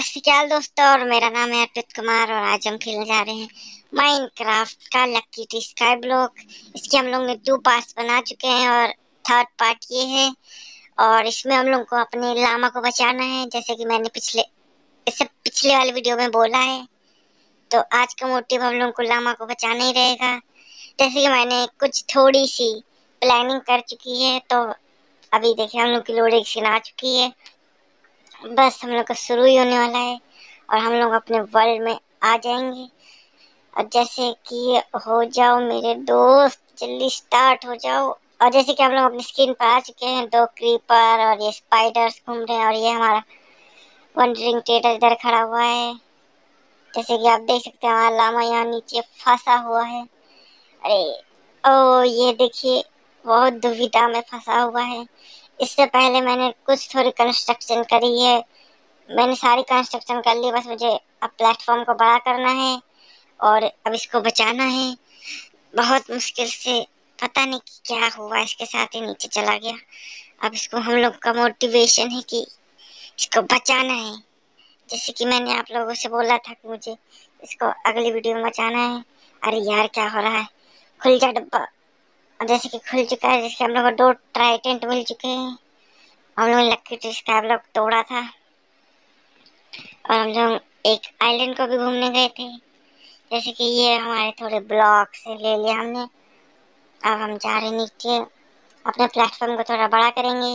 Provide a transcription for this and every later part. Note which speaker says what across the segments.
Speaker 1: सत श्री अकाल दोस्तों, और मेरा नाम है अर्पित कुमार और आज हम खेलने जा रहे हैं माइनक्राफ्ट का लकी स्काई ब्लॉक। इसके हम लोग ने 2 पार्ट्स बना चुके हैं और थर्ड पार्ट ये है। और इसमें हम लोग को अपने लामा को बचाना है, जैसे कि मैंने इससे पिछले वाले वीडियो में बोला है। तो आज का मोटिव हम लोग को लामा को बचाना ही रहेगा। जैसे कि मैंने कुछ थोड़ी सी प्लानिंग कर चुकी है, तो अभी देखिए हम लोग की लोडिंग स्क्रीन आ चुकी है। बस हम लोग का शुरू ही होने वाला है और हम लोग अपने वर्ल्ड में आ जाएंगे। और जैसे कि हो जाओ मेरे दोस्त, जल्दी स्टार्ट हो जाओ। और जैसे कि हम लोग अपनी स्क्रीन पर आ चुके हैं, 2 क्रीपर और ये स्पाइडर्स घूम रहे हैं और ये हमारा वंडरिंग टेटर इधर खड़ा हुआ है। जैसे कि आप देख सकते हैं हमारा लामा यहाँ नीचे फंसा हुआ है। अरे ओ, ये देखिए बहुत दुविधा में फंसा हुआ है। इससे पहले मैंने कुछ थोड़ी कंस्ट्रक्शन करी है। मैंने सारी कंस्ट्रक्शन कर ली, बस मुझे अब प्लेटफॉर्म को बड़ा करना है और अब इसको बचाना है। बहुत मुश्किल से, पता नहीं कि क्या हुआ, इसके साथ ही नीचे चला गया। अब इसको हम लोग का मोटिवेशन है कि इसको बचाना है। जैसे कि मैंने आप लोगों से बोला था कि मुझे इसको अगली वीडियो में बचाना है। अरे यार क्या हो रहा है, खुल जा डब्बा। जैसे कि खुल चुका है, जैसे हम लोग को 2 ट्राइडेंट मिल चुके हैं। हम लोगों ने लकी स्काई ब्लॉक तोड़ा था और हम लोग एक आइलैंड को भी घूमने गए थे। जैसे कि ये हमारे थोड़े ब्लॉक से ले लिया हमने। अब हम जा रहे नीचे, अपने प्लेटफॉर्म को थोड़ा बड़ा करेंगे।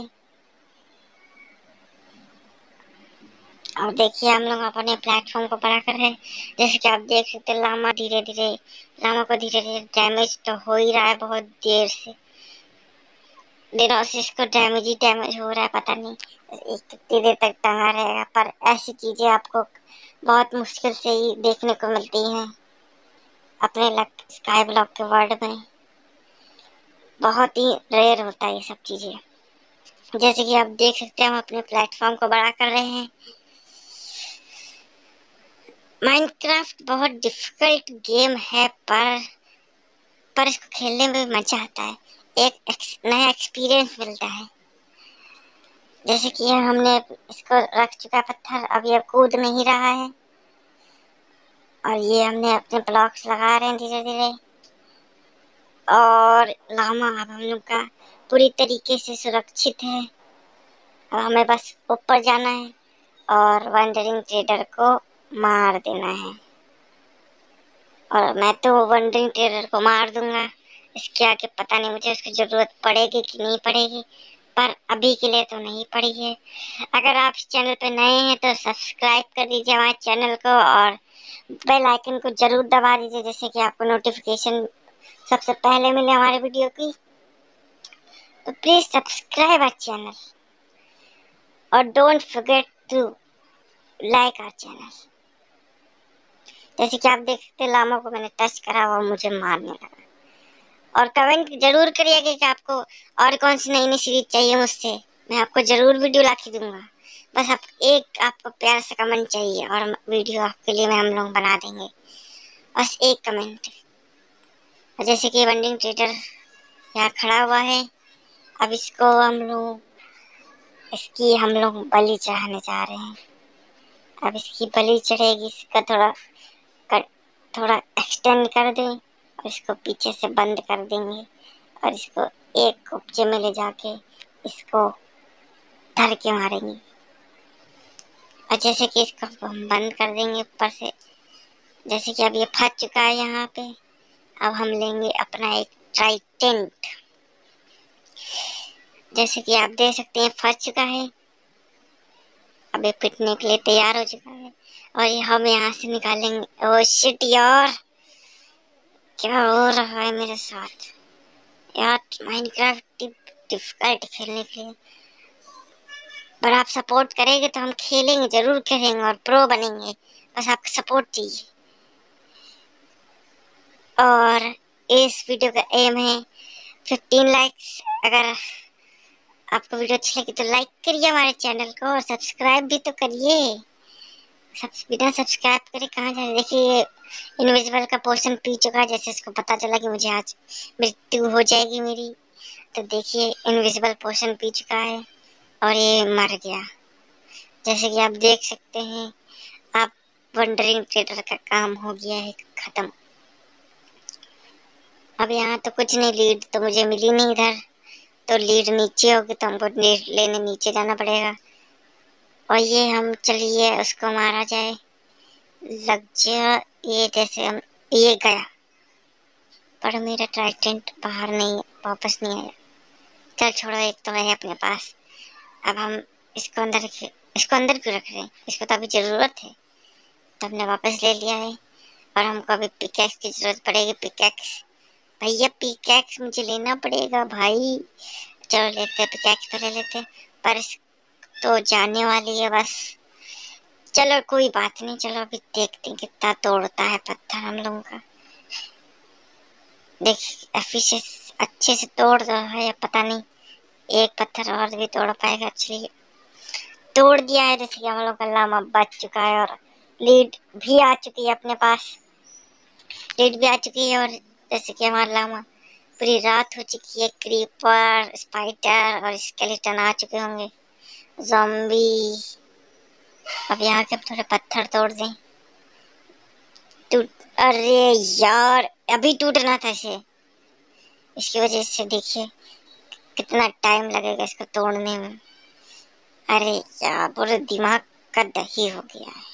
Speaker 1: और देखिए हम लोग अपने प्लेटफॉर्म को बड़ा कर रहे हैं। जैसे कि आप देख सकते हैं लामा को धीरे धीरे डैमेज तो हो ही रहा है। बहुत देर से, दिनों से इसको डैमेज हो रहा है। पता नहीं कितनी देर तक टंगा रहेगा, पर ऐसी चीजें आपको बहुत मुश्किल से ही देखने को मिलती हैं अपने स्काई ब्लॉक के वर्ल्ड में। बहुत ही रेयर होता है ये सब चीजें। जैसे कि आप देख सकते हैं हम अपने प्लेटफॉर्म को बड़ा कर रहे हैं। माइनक्राफ्ट बहुत डिफिकल्ट गेम है, पर इसको खेलने में मजा आता है। एक नया एक्सपीरियंस मिलता है। जैसे कि हमने इसको रख चुका है पत्थर, अब ये कूद नहीं रहा है और ये हमने अपने ब्लॉक्स लगा रहे हैं धीरे धीरे। और लामा अब हम लोग का पूरी तरीके से सुरक्षित है। अब हमें बस ऊपर जाना है और वंडरिंग ट्रेडर को मार देना है। और मैं तो वंडरिंग ट्रेडर को मार दूंगा। इसके आगे पता नहीं मुझे उसकी जरूरत पड़ेगी कि नहीं पड़ेगी, पर अभी के लिए तो नहीं पड़ी है। अगर आप इस चैनल पे नए हैं तो सब्सक्राइब कर दीजिए हमारे चैनल को और बेल आइकन को जरूर दबा दीजिए, जैसे कि आपको नोटिफिकेशन सबसे पहले मिले हमारे वीडियो की। तो प्लीज सब्सक्राइब आवर चैनल और don't forget to like our channel. जैसे कि आप देख सकते हैं लामा को मैंने टच करा और मुझे मारने लगा। और कमेंट जरूर करिएगा कि आपको और कौन सी नई नई सीरीज चाहिए मुझसे। मैं आपको जरूर वीडियो ला के दूंगा। बस आपको प्यार से कमेंट चाहिए और वीडियो आपके लिए हम लोग बना देंगे। बस एक कमेंट। और जैसे कि वंडिंग ट्रेडर यहाँ खड़ा हुआ है, अब इसकी हम लोग बलि चढ़ाने जा रहे हैं। अब इसकी बलि चढ़ेगी, इसका थोड़ा एक्सटेंड कर दें और इसको पीछे से बंद कर देंगे और इसको एक कुप्चे में ले जाके इसको धर के मारेंगे। और जैसे कि इसको हम बंद कर देंगे ऊपर से। जैसे कि अब ये फंस चुका है यहाँ पे, अब हम लेंगे अपना एक ट्राइडेंट। जैसे कि आप देख सकते हैं फंस चुका है, अब ये पिटने के लिए तैयार हो चुका है और ये हम यहाँ से निकालेंगे। ओह शिट यार, क्या हो रहा है मेरे साथ यार। माइनक्राफ्ट डिफिकल्ट खेलने के लिए, पर आप सपोर्ट करेंगे तो हम खेलेंगे, जरूर खेलेंगे और प्रो बनेंगे। बस आपका सपोर्ट चाहिए। और इस वीडियो का एम है 15 लाइक्स। अगर आपको वीडियो अच्छी लगी तो लाइक करिए हमारे चैनल को और सब्सक्राइब भी तो करिए। बिना सब्सक्राइब करे कहाँ जाए। देखिए इनविजिबल का पोर्शन पी चुका है। जैसे इसको पता चला कि मुझे आज मृत्यु हो जाएगी मेरी, तो देखिए इनविजिबल पोर्शन पी चुका है और ये मर गया। जैसे कि आप देख सकते हैं आप वंडरिंग ट्रेडर का काम हो गया है खत्म। अब यहाँ तो कुछ नहीं, लीड तो मुझे मिली नहीं इधर, तो लीड नीचे होगी तो हमको लीड लेने नीचे जाना पड़ेगा। और ये हम चलिए उसको मारा जाए, लग जा ये, जैसे हम ये गया, पर मेरा ट्राइडेंट बाहर नहीं, वापस नहीं आया। चल छोड़ो, एक तो है अपने पास। अब हम इसको अंदर क्यों रख रहे हैं, इसको तो अभी जरूरत है, तो हमने वापस ले लिया है। और हमको अभी पिकैक्स की जरूरत पड़ेगी। पिकैक्स भैया, पिकैक्स मुझे लेना पड़ेगा भाई। चलो लेते हैं, पिकैक्स तो ले लेते हैं, पर तो जाने वाली है बस। चलो कोई बात नहीं, चलो अभी देखते हैं कितना तोड़ता है पत्थर हम लोगों का। देख एफिशिएंसी अच्छे से तोड़ रहा है, पता नहीं एक पत्थर और भी तोड़ पाएगा। चलिए तोड़ दिया है, जैसे कि हम लोग का लामा बच चुका है और लीड भी आ चुकी है अपने पास। लीड भी आ चुकी है और जैसे कि हमारा लामा, पूरी रात हो चुकी है। क्रीपर, स्पाइडर और स्केलेटन आ चुके होंगे, ज़ॉम्बी। अब यहाँ के थोड़े पत्थर तोड़ दें। टूट, अरे यार अभी टूटना था इसे, इसकी वजह से देखिए कितना टाइम लगेगा इसको तोड़ने में। अरे यार पूरे दिमाग का दही हो गया है।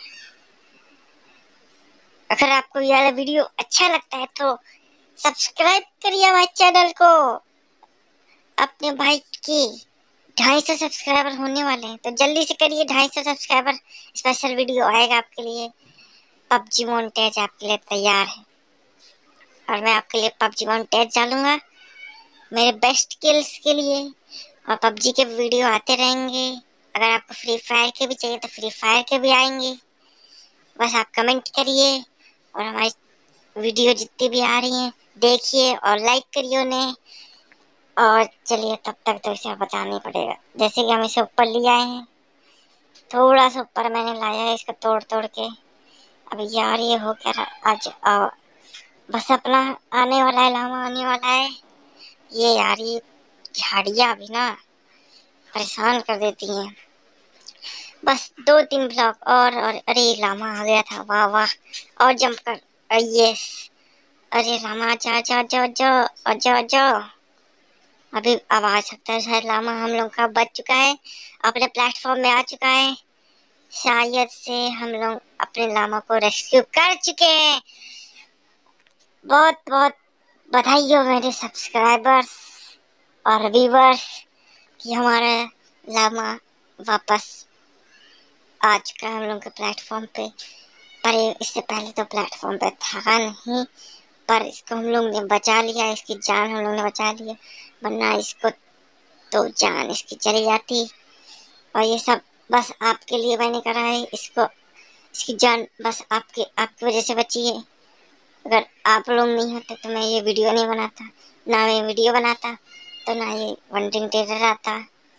Speaker 1: अगर आपको ये वाला वीडियो अच्छा लगता है तो सब्सक्राइब करिए हमारे चैनल को। अपने भाई के 250 सब्सक्राइबर होने वाले हैं, तो जल्दी से करिए 250 सब्सक्राइबर। स्पेशल वीडियो आएगा आपके लिए। पबजी मोन्टेज आपके लिए तैयार है और मैं आपके लिए पबजी मोन्टेज डालूंगा मेरे बेस्ट किल्स के लिए, और पबजी के वीडियो आते रहेंगे। अगर आपको फ्री फायर के भी चाहिए तो फ्री फायर के भी आएंगे। बस आप कमेंट करिए और हमारी वीडियो जितनी भी आ रही हैं देखिए और लाइक करिए उन्हें। और चलिए तब तक तो इसे बताना ही पड़ेगा। जैसे कि हम इसे ऊपर ले आए हैं, थोड़ा सा ऊपर मैंने लाया है इसको तोड़ तोड़ के। अब यार ये हो क्या आज बस अपना आने वाला है, लामा आने वाला है। ये यार ये झाड़ियाँ भी ना परेशान कर देती हैं। बस 2-3 ब्लॉक और अरे लामा आ गया था, वाह वाह। और जंप कर, यस। अरे लामा जा जा जा जा जा जा। अभी अब आ सकता है शायद लामा हम लोग का बच चुका है, अपने प्लेटफॉर्म में आ चुका है। शायद से हम लोग अपने लामा को रेस्क्यू कर चुके हैं। बहुत बहुत बधाई हो मेरे सब्सक्राइबर्स और व्यूवर्स कि हमारा लामा वापस आ चुका है हम लोग के प्लेटफॉर्म पे। पर इससे पहले तो प्लेटफॉर्म पे था नहीं, पर इसको हम लोग ने बचा लिया, इसकी जान हम लोग ने बचा लिया, वरना इसको तो जान इसकी चली जाती। और ये सब बस आपके लिए मैंने करा है, इसको इसकी जान बस आपकी वजह से बची है। अगर आप लोग नहीं होते तो मैं ये वीडियो नहीं बनाता, ना मैं वीडियो बनाता तो ना ये वंडरिंग ट्रेडर आता,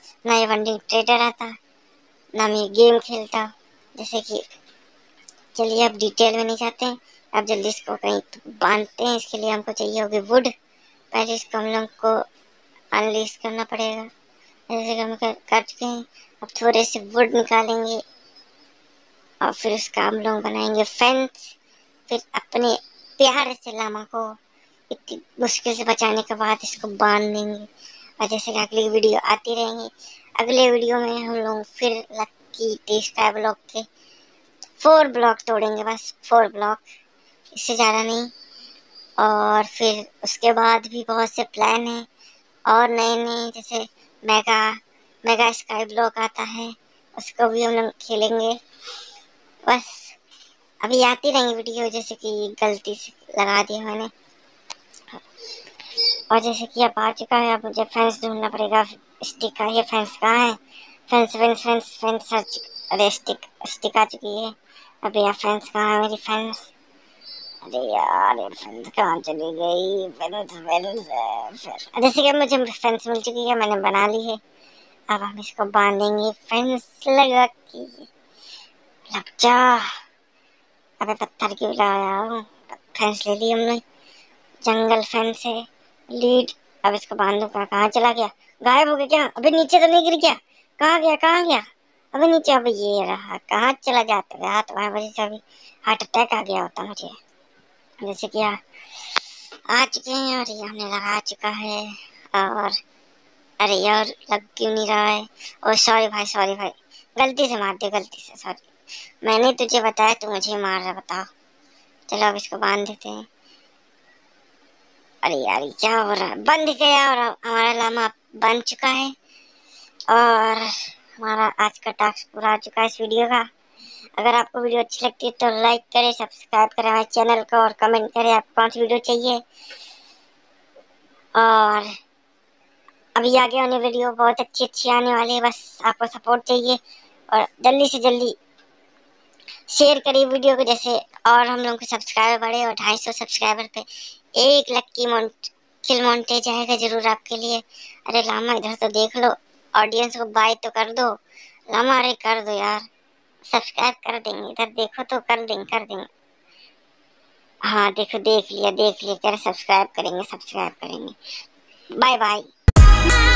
Speaker 1: ना मैं गेम खेलता। जैसे कि चलिए अब डिटेल में नहीं जाते हैं, अब जल्दी इसको कहीं बांधते हैं। इसके लिए हमको चाहिए होगी वुड। पहले इसको हम लोग को अनलीश करना पड़ेगा, जैसे कि हम कर चुके हैं। अब थोड़े से वुड निकालेंगे और फिर उसका हम लोग बनाएंगे फेंस। फिर अपने प्यारे से लामा को इतनी मुश्किल से बचाने के बाद इसको बांध देंगे। और जैसे कि अगली वीडियो आती रहेंगी, अगले वीडियो में हम लोग फिर लक्की टी स्काई ब्लॉक के 4 ब्लॉक तोड़ेंगे, बस 4 ब्लॉक, इससे ज़्यादा नहीं। और फिर उसके बाद भी बहुत से प्लान हैं और नए नए, जैसे मेगा मेगा स्काई ब्लॉक आता है, उसको भी हम लोग खेलेंगे। बस अभी आती रहेंगी वीडियो, जैसे कि गलती से लगा दिया मैंने। और जैसे कि अब आ चुका है, अब मुझे फेंस ढूंढना पड़ेगा। स्टिक का ये फेंस कहाँ है? Fence fence fence fence search, अरे स्टिक आ चुकी है। अब यार फेंस कहाँ है मेरी फेंस? अरे यार ये फेंस कहाँ चली गई? फेंस फेंस जैसे कि मुझे फेंस मिल चुकी है, मैंने बना ली है। अब हम इसको बांधेंगे फेंस लगा के। लग जा, अबे पत्थर क्यों लाया हूँ? फेंस ले ली हमने, जंगल फेंस है। लीड, अब इसको बांधू का, कहाँ चला गया? गायब हो गया क्या? अबे नीचे तो नहीं गिर गया? कहाँ गया? अभी नीचे, अभी ये रहा, कहाँ चला जाता है हाथ, वहाँ वजह से अभी हार्ट अटैक आ गया होता मुझे। जैसे कि आ चुके हैं और ये हमने लगा चुका है। और अरे यार लग क्यों नहीं रहा है? ओ सॉरी भाई, सॉरी भाई, गलती से मार दिया, गलती से, सॉरी। मैंने तुझे बताया, तू मुझे मार रहा, बताओ। चलो अब इसको बांध देते हैं। अरे यार क्या हो रहा है? बंद गया और हमारा लामा बन चुका है। और हमारा आज का टास्क पूरा हो चुका है इस वीडियो का। अगर आपको वीडियो अच्छी लगती है तो लाइक करें, सब्सक्राइब करें हमारे चैनल को और कमेंट करें आपको कौन सी वीडियो चाहिए। और अभी आगे आने वीडियो बहुत अच्छी अच्छी आने वाली है, बस आपको सपोर्ट चाहिए। और जल्दी से जल्दी शेयर करिए वीडियो को, जैसे और हम लोग के सब्सक्राइबर बढ़े। और 250 सब्सक्राइबर पे 1 लक्की किल मोन्टेज आएगा जरूर आपके लिए। अरे लामा इधर तो देख लो, ऑडियंस को बाय तो कर दो। लामा अरे कर दो यार, सब्सक्राइब कर देंगे, इधर देखो तो कर देंगे, कर देंगे। हाँ देखो, देख लिया, देख लिया, कह रहे सब्सक्राइब करेंगे, सब्सक्राइब करेंगे। Bye bye.